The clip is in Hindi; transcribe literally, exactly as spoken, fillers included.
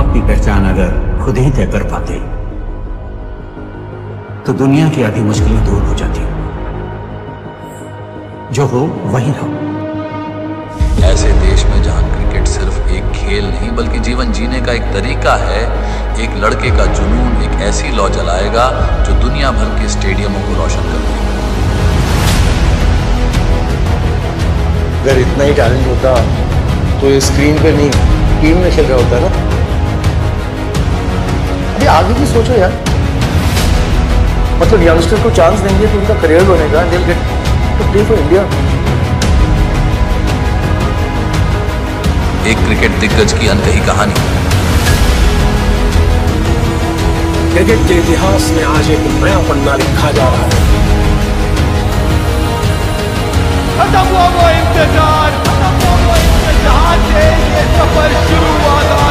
अपनी पहचान अगर खुद ही तय कर पाते तो दुनिया की आधी मुश्किलें दूर हो जाती। जो हो वही रहो। ऐसे देश में जहां क्रिकेट सिर्फ एक खेल नहीं बल्कि जीवन जीने का एक तरीका है, एक लड़के का जुनून एक ऐसी लौ जलाएगा जो दुनिया भर के स्टेडियमों को रोशन कर देगा। अगर इतना ही टैलेंट होता तो ये स्क्रीन पे नहीं टीम में खेल रहा होता ना। अभी आगे भी सोचो यार, मतलब यंगस्टर को चांस देंगे तो उनका करियर बनेगा, they'll get to play for India। एक क्रिकेट दिग्गज की अनकही कहानी। क्रिकेट के इतिहास में आज एक नया पन्ना लिखा जा रहा है। खत्म हुआ वो इंतजार, खत्म हुआ वो इंतजार से ये सफर शुरू हुआ था।